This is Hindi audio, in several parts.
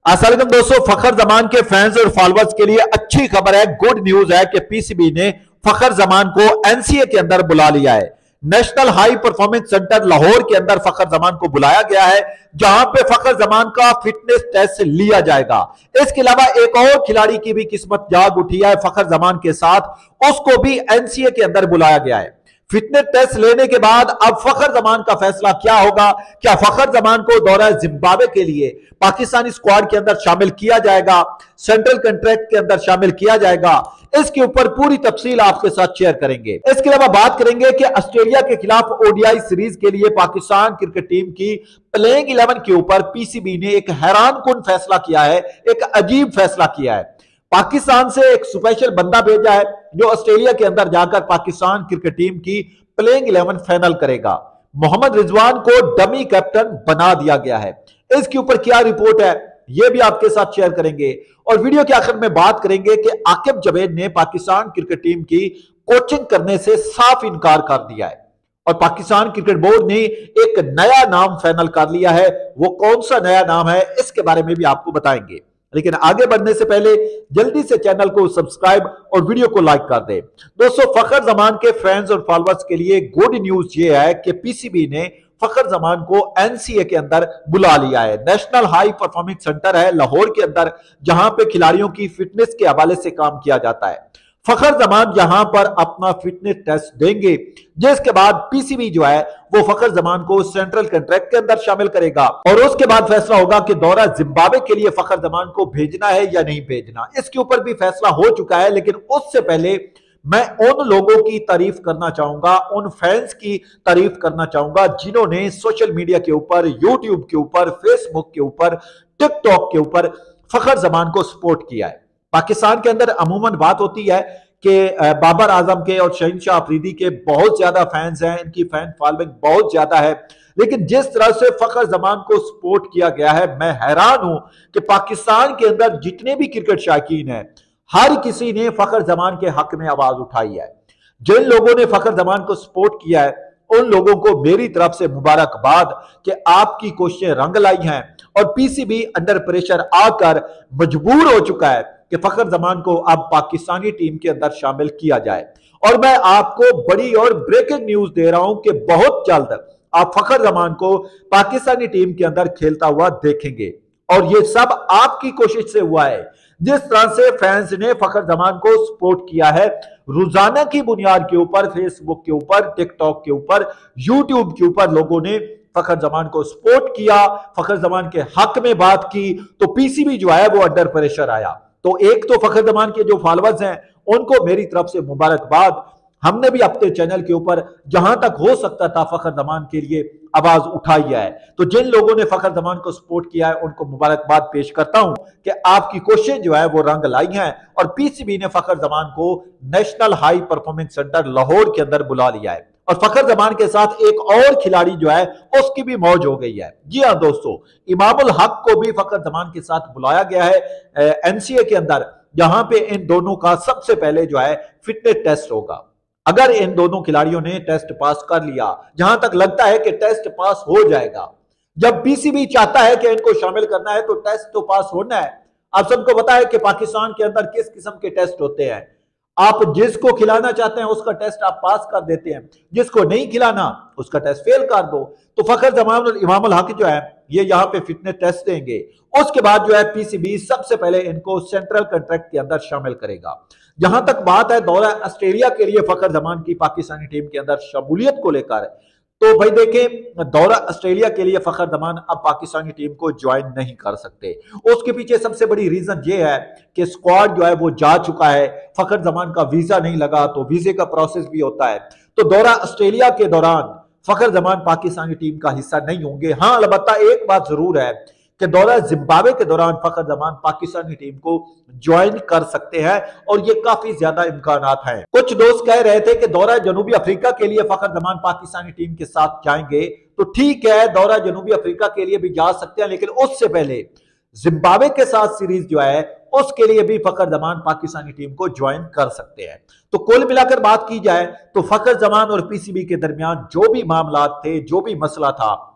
अस्सलामुअलैकुम दोस्तों, फखर जमान के फैंस और फॉलोअर्स के लिए अच्छी खबर है, गुड न्यूज है कि पीसीबी ने फखर जमान को एनसीए के अंदर बुला लिया है। National high performance centre Lahore के अंदर फखर जमान को बुलाया गया है, जहां पे फखर जमान का फिटनेस टेस्ट लिया जाएगा। इसके अलावा एक और खिलाड़ी की भी किस्मत जाग उठी है फखर जमान के साथ, उसको भी एनसीए के अंदर बुलाया गया है। फिटनेस टेस्ट लेने के बाद अब फखर जमान का फैसला क्या होगा? क्या फखर जमान को दौरा जिम्बाब्वे के लिए पाकिस्तानी स्क्वाड के अंदर शामिल किया जाएगा, सेंट्रल कॉन्ट्रैक्ट के अंदर शामिल किया जाएगा? इसके ऊपर पूरी तफसील आपके साथ शेयर करेंगे। इसके अलावा बात करेंगे कि ऑस्ट्रेलिया के खिलाफ ओडीआई सीरीज के लिए पाकिस्तान क्रिकेट टीम की प्लेइंग 11 के ऊपर पीसीबी ने एक हैरानकुन फैसला किया है, एक अजीब फैसला किया है। पाकिस्तान से एक स्पेशल बंदा भेजा है जो ऑस्ट्रेलिया के अंदर जाकर पाकिस्तान क्रिकेट टीम की प्लेइंग 11 फाइनल करेगा। मोहम्मद रिजवान को डमी कैप्टन बना दिया गया है। इसके ऊपर क्या रिपोर्ट है यह भी आपके साथ शेयर करेंगे और वीडियो के आखिर में बात करेंगे कि आकिब जावेद ने पाकिस्तान क्रिकेट टीम की कोचिंग करने से साफ इनकार कर दिया है और पाकिस्तान क्रिकेट बोर्ड ने एक नया नाम फाइनल कर लिया है। वो कौन सा नया नाम है इसके बारे में भी आपको बताएंगे, लेकिन आगे बढ़ने से पहले जल्दी से चैनल को सब्सक्राइब और वीडियो को लाइक कर दें। दोस्तों, फखर जमान के फैंस और फॉलोअर्स के लिए गुड न्यूज ये है कि पीसीबी ने फखर जमान को एनसीए के अंदर बुला लिया है। नेशनल हाई परफॉर्मेंस सेंटर है लाहौर के अंदर, जहां पे खिलाड़ियों की फिटनेस के हवाले से काम किया जाता है। फखर जमान यहां पर अपना फिटनेस टेस्ट देंगे, जिसके बाद पीसीबी जो है वो फखर जमान को सेंट्रल कॉन्ट्रैक्ट के अंदर शामिल करेगा और उसके बाद फैसला होगा कि दौरा जिम्बाब्वे के लिए फखर जमान को भेजना है या नहीं भेजना। इसके ऊपर भी फैसला हो चुका है, लेकिन उससे पहले मैं उन लोगों की तारीफ करना चाहूंगा, उन फैंस की तारीफ करना चाहूंगा जिन्होंने सोशल मीडिया के ऊपर, यूट्यूब के ऊपर, फेसबुक के ऊपर, टिकटॉक के ऊपर फखर जमान को सपोर्ट किया है। पाकिस्तान के अंदर अमूमन बात होती है कि बाबर आजम के और शहनशाह अफरीदी के बहुत ज्यादा फैंस हैं, इनकी फैन फॉलोइंग बहुत ज्यादा है, लेकिन जिस तरह से फखर जमान को सपोर्ट किया गया है, मैं हैरान हूं कि पाकिस्तान के अंदर जितने भी क्रिकेट शायकीन हैं, हर किसी ने फखर जमान के हक में आवाज उठाई है। जिन लोगों ने फखर जमान को सपोर्ट किया है उन लोगों को मेरी तरफ से मुबारकबाद कि आपकी कोशिशें रंग लाई हैं और पीसीबी अंडर प्रेशर आकर मजबूर हो चुका है कि फखर जमान को अब पाकिस्तानी टीम के अंदर शामिल किया जाए। और मैं आपको बड़ी और ब्रेकिंग न्यूज दे रहा हूं कि बहुत जल्द आप फखर जमान को पाकिस्तानी टीम के अंदर खेलता हुआ देखेंगे और ये सब आपकी कोशिश से हुआ है। जिस तरह से फैंस ने फखर जमान को सपोर्ट किया है रोजाना की बुनियाद के ऊपर, फेसबुक के ऊपर, टिकटॉक के ऊपर, यूट्यूब के ऊपर लोगों ने फखर जमान को सपोर्ट किया, फखर जमान के हक में बात की, तो पीसीबी जो है वो अंडर प्रेशर आया। तो एक तो फखर जमान के जो फॉलोअर्स हैं उनको मेरी तरफ से मुबारकबाद। हमने भी अपने चैनल के ऊपर जहां तक हो सकता था फखर जमान के लिए आवाज उठाई है। तो जिन लोगों ने फखर जमान को सपोर्ट किया है उनको मुबारकबाद पेश करता हूं कि आपकी कोशिश जो है वो रंग लाई है और पीसीबी ने फखर जमान को national high performance centre Lahore के अंदर बुला लिया है और फखर जमान के साथ एक और खिलाड़ी जो है उसकी भी मौज हो गई है। जी हाँ दोस्तों, इमामुल हक को भी फखर जमान के साथ बुलाया गया है एनसीए के अंदर, जहां पे इन दोनों का सबसे पहले जो है फिटनेस टेस्ट होगा। अगर इन दोनों खिलाड़ियों ने टेस्ट पास कर लिया, जहां तक लगता है कि टेस्ट पास हो जाएगा, जब पीसीबी चाहता है कि इनको शामिल करना है तो टेस्ट तो पास होना है। आप सबको पता है कि पाकिस्तान के अंदर किस किस्म के टेस्ट होते हैं। आप जिसको खिलाना चाहते हैं उसका टेस्ट आप पास कर देते हैं, जिसको नहीं खिलाना उसका टेस्ट फेल कर दो। तो फखर जमान और इमामुल हक जो है ये यहाँ पे फिटनेस टेस्ट देंगे, उसके बाद जो है पीसीबी सबसे पहले इनको सेंट्रल कॉन्ट्रैक्ट के अंदर शामिल करेगा। जहां तक बात है दौरा ऑस्ट्रेलिया के लिए फखर जमान की पाकिस्तानी टीम के अंदर शमूलियत को लेकर, तो भाई देखें, दौरा ऑस्ट्रेलिया के लिए फखर जमान अब पाकिस्तानी टीम को ज्वाइन नहीं कर सकते। उसके पीछे सबसे बड़ी रीजन ये है कि स्क्वाड जो है वो जा चुका है, फखर जमान का वीजा नहीं लगा, तो वीजे का प्रोसेस भी होता है। तो दौरा ऑस्ट्रेलिया के दौरान फखर जमान पाकिस्तानी टीम का हिस्सा नहीं होंगे। हाँ, अलबत्ता एक बात जरूर है कि दौरा जिम्बाब्वे के दौरान फखर जमान पाकिस्तानी टीम को ज्वाइन कर सकते हैं और ये काफी ज्यादा इम्कानात हैं। कुछ दोस्त कह रहे थे कि दौरा जनूबी अफ्रीका के लिए फखर जमान पाकिस्तानी टीम के साथ जाएंगे, तो ठीक है, दौरा जनूबी अफ्रीका के लिए भी जा सकते हैं, लेकिन उससे पहले जिम्बाब्वे के साथ सीरीज जो है उसके लिए भी फखर जमान पाकिस्तानी टीम को ज्वाइन कर सकते हैं। तो कुल मिलाकर बात की जाए तो फखर जमान और पीसीबी के दरमियान जो भी मामला थे, जो भी मसला था,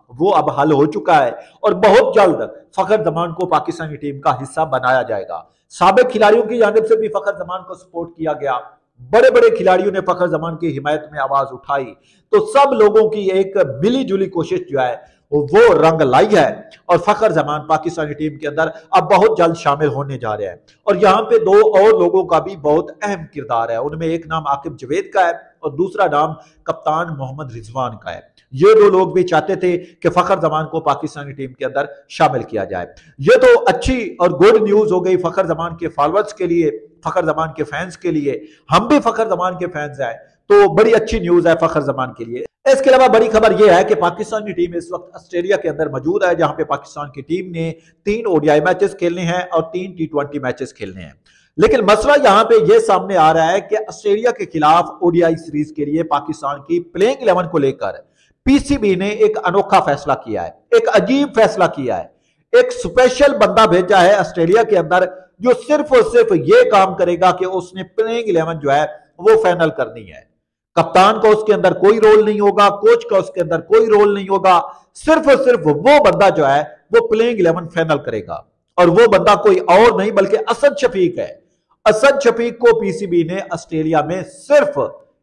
वो अब हल हो चुका है और बहुत जल्द फखर जमान को पाकिस्तानी टीम का हिस्सा बनाया जाएगा। साबिक खिलाड़ियों की जानिब से भी फखर जमान को सपोर्ट किया गया, बड़े बड़े खिलाड़ियों ने फखर जमान की हिमायत में आवाज उठाई, तो सब लोगों की एक मिली जुली कोशिश जो है वो रंग लाई है और फखर जमान पाकिस्तानी टीम के अंदर अब बहुत जल्द शामिल होने जा रहे हैं। और यहाँ पे दो और लोगों का भी बहुत अहम किरदार है, उनमें एक नाम आकिब जवेद का है और दूसरा नाम कप्तान मोहम्मद रिजवान का है। ये दो लोग भी चाहते थे कि फखर जमान को पाकिस्तानी टीम के अंदर शामिल किया जाए। ये तो अच्छी और गुड न्यूज हो गई फखर जमान के फॉलोअर्स के लिए, फखर जमान के फैंस के लिए। हम भी फखर जमान के फैंस हैं तो बड़ी अच्छी न्यूज है फखर जमान के लिए। इसके अलावा बड़ी खबर यह है कि पाकिस्तानी टीम इस वक्त ऑस्ट्रेलिया के अंदर मौजूद है, जहां पे पाकिस्तान की टीम ने 3 ओडीआई मैचेस खेलने हैं और 3 T20 मैचेस खेलने हैं। लेकिन मसला यहां पे यह सामने आ रहा है कि ऑस्ट्रेलिया के खिलाफ ओडीआई सीरीज के लिए पाकिस्तान की प्लेइंग 11 को लेकर पीसीबी ने एक अनोखा फैसला किया है, एक अजीब फैसला किया है। एक स्पेशल बंदा भेजा है ऑस्ट्रेलिया के अंदर जो सिर्फ और सिर्फ ये काम करेगा कि उसने प्लेइंग 11 जो है वो फाइनल करनी है। कप्तान का उसके अंदर कोई रोल नहीं होगा, कोच का उसके अंदर कोई रोल नहीं होगा, सिर्फ और सिर्फ वो बंदा जो है वो प्लेइंग 11 फाइनल करेगा। और वो बंदा कोई और नहीं बल्कि असद शफीक है। असद शफीक को पीसीबी ने ऑस्ट्रेलिया में सिर्फ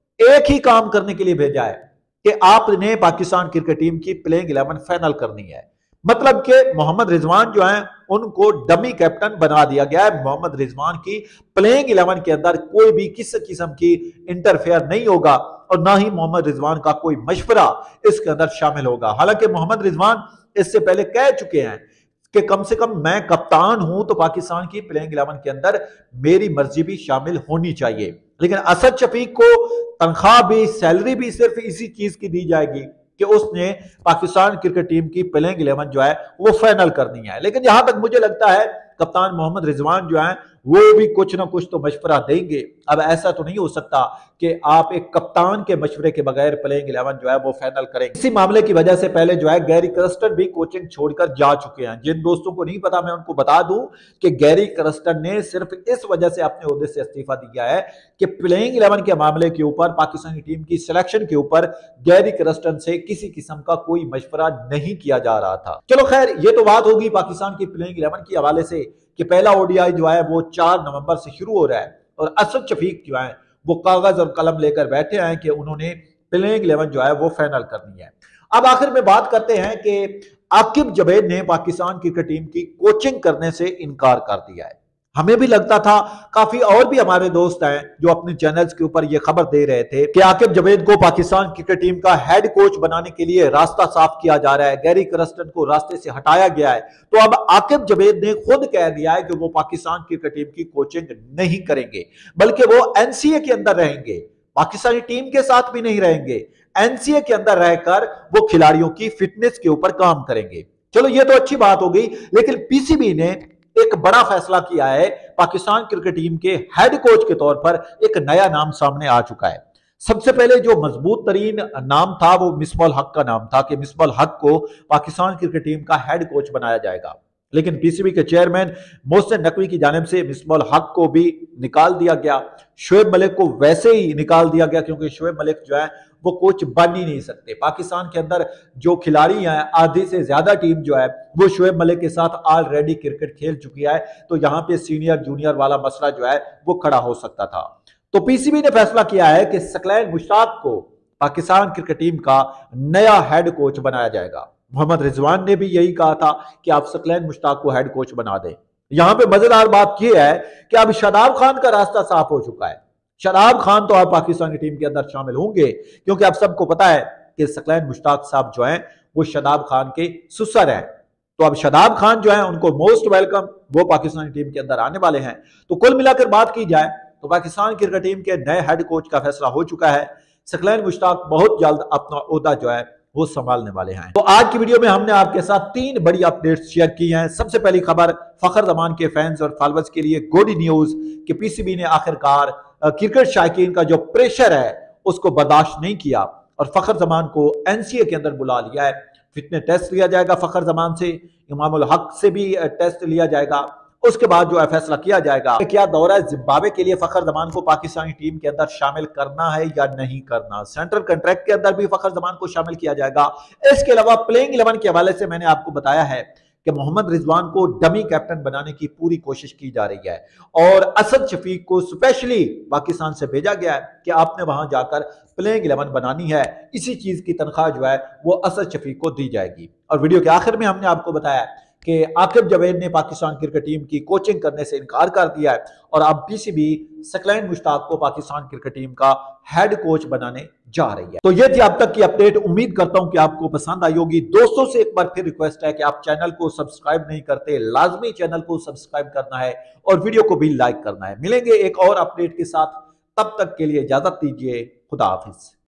एक ही काम करने के लिए भेजा है कि आपने पाकिस्तान क्रिकेट टीम की प्लेइंग 11 फाइनल करनी है। मतलब कि मोहम्मद रिजवान जो है उनको डमी कैप्टन बना दिया गया है। मोहम्मद रिजवान की प्लेइंग 11 के अंदर कोई भी किसी किस्म की इंटरफेयर नहीं होगा और ना ही मोहम्मद रिजवान का कोई मशवरा इसके अंदर शामिल होगा। हालांकि मोहम्मद रिजवान इससे पहले कह चुके हैं कि कम से कम मैं कप्तान हूं तो पाकिस्तान की प्लेइंग 11 के अंदर मेरी मर्जी भी शामिल होनी चाहिए। लेकिन असद शफीक को तनख्वाह भी, सैलरी भी सिर्फ इसी चीज की दी जाएगी कि उसने पाकिस्तान क्रिकेट टीम की प्लेइंग 11 जो है वो फाइनल करनी है। लेकिन जहां तक मुझे लगता है कप्तान मोहम्मद रिजवान जो है वो भी कुछ ना कुछ तो मशवरा देंगे। अब ऐसा तो नहीं हो सकता कि आप एक कप्तान के मशवरे के बगैर प्लेइंग 11 जो है वो फाइनल करेंगे। इसी मामले की वजह से पहले जो है गैरी करस्टन भी कोचिंग छोड़कर जा चुके हैं। जिन दोस्तों को नहीं पता मैं उनको बता दूं कि गैरी करस्टन ने सिर्फ इस वजह से अपने ओहदे से इस्तीफा दिया है कि प्लेइंग 11 के मामले के ऊपर, पाकिस्तानी टीम की सिलेक्शन के ऊपर गैरी करस्टन से किसी किस्म का कोई मशवरा नहीं किया जा रहा था। चलो खैर, ये तो बात होगी पाकिस्तान की प्लेइंग 11 के हवाले से कि पहला ओडीआई जो है वो 4 नवंबर से शुरू हो रहा है और असद शफीक जो है वो कागज और कलम लेकर बैठे हैं कि उन्होंने प्लेइंग 11 जो है वो फाइनल करनी है। अब आखिर में बात करते हैं कि आकिब जवेद ने पाकिस्तान क्रिकेट टीम की कोचिंग करने से इनकार कर दिया है। हमें भी लगता था, काफी और भी हमारे दोस्त हैं जो अपने चैनल्स के ऊपर ये खबर दे रहे थे कि आकिब जवेद को पाकिस्तान क्रिकेट टीम का हेड कोच बनाने के लिए रास्ता साफ किया जा रहा है, गैरी करस्टन को रास्ते से हटाया गया है। तो अब आकिब जवेद ने खुद कह दिया है कि वो पाकिस्तान क्रिकेट टीम की कोचिंग नहीं करेंगे, बल्कि वो एनसीए के अंदर रहेंगे, पाकिस्तानी टीम के साथ भी नहीं रहेंगे। एनसीए के अंदर रहकर वो खिलाड़ियों की फिटनेस के ऊपर काम करेंगे। चलो ये तो अच्छी बात हो गई, लेकिन पीसीबी ने एक बड़ा फैसला किया है। पाकिस्तान क्रिकेट टीम के हेड कोच के तौर पर एक नया नाम सामने आ चुका है। सबसे पहले जो मजबूत तरीन नाम था वो मिसबाह हक का नाम था कि मिसबाह हक को पाकिस्तान क्रिकेट टीम का हेड कोच बनाया जाएगा। लेकिन पीसीबी के चेयरमैन मोहसिन नकवी की जानिब से मिसबाह हक को भी निकाल दिया गया। शोएब मलिक को वैसे ही निकाल दिया गया क्योंकि शोएब मलिक जो है वो कोच बन ही नहीं सकते। पाकिस्तान के अंदर जो खिलाड़ी हैं, आधे से ज्यादा टीम जो है वो शोएब मलिक के साथ ऑलरेडी क्रिकेट खेल चुकी है, तो यहाँ पे सीनियर जूनियर वाला मसला जो है वो खड़ा हो सकता था। तो पीसीबी ने फैसला किया है कि सकलैन मुश्ताक को पाकिस्तान क्रिकेट टीम का नया हेड कोच बनाया जाएगा। मोहम्मद रिजवान ने भी यही कहा था कि आप सकलैन मुश्ताक को हेड कोच बना दें। यहां पे मजेदार बात यह है कि अब शादाब खान का रास्ता साफ हो चुका है। शादाब खान तो अब पाकिस्तान की टीम के अंदर शामिल होंगे क्योंकि अब सबको पता है कि सकलैन मुश्ताक साहब जो हैं वो शादाब खान के सुसर हैं। तो अब शादाब खान जो है उनको मोस्ट वेलकम, वो पाकिस्तानी टीम के अंदर आने वाले हैं। तो कुल मिलाकर बात की जाए तो पाकिस्तान क्रिकेट टीम के नए हेड कोच का फैसला हो चुका है। सकलैन मुश्ताक बहुत जल्द अपना ओहदा जो है वो संभालने वाले हैं। तो आज की वीडियो में हमने आपके साथ 3 बड़ी अपडेट्स शेयर की हैं। सबसे पहली खबर फखर जमान के फैंस और फॉलोअर्स के लिए गुड न्यूज कि पीसीबी ने आखिरकार क्रिकेट शायकीन का जो प्रेशर है उसको बर्दाश्त नहीं किया और फखर जमान को एनसीए के अंदर बुला लिया है। फिटनेस टेस्ट लिया जाएगा फखर जमान से, इमामुल हक से भी टेस्ट लिया जाएगा। उसके बाद जो है फैसला किया जाएगा क्या दौरा जिम्बाब्वे के लिए फखर जमान को पाकिस्तानी टीम के अंदर शामिल करना है या नहीं करना। सेंट्रल कॉन्ट्रैक्ट के अंदर भी फखर जमान को शामिल किया जाएगा। इसके अलावा प्लेइंग 11 के हवाले से मैंने आपको बताया है कि मोहम्मद रिजवान को डमी कैप्टन बनाने की पूरी कोशिश की जा रही है और असद शफीक को स्पेशली पाकिस्तान से भेजा गया है कि आपने वहां जाकर प्लेइंग 11 बनानी है। इसी चीज की तनख्वाह जो है वो असद शफीक को दी जाएगी। और वीडियो के आखिर में हमने आपको बताया कि आकिब जवेद ने पाकिस्तान क्रिकेट टीम की कोचिंग करने से इनकार कर दिया है और अब पीसीबी सकलैन मुश्ताक को पाकिस्तान क्रिकेट टीम का हेड कोच बनाने जा रही है। तो ये थी अब तक की अपडेट। उम्मीद करता हूं कि आपको पसंद आई होगी। दोस्तों से एक बार फिर रिक्वेस्ट है कि आप चैनल को सब्सक्राइब नहीं करते, लाजमी चैनल को सब्सक्राइब करना है और वीडियो को भी लाइक करना है। मिलेंगे एक और अपडेट के साथ, तब तक के लिए इजाजत दीजिए। खुदा हाफिज।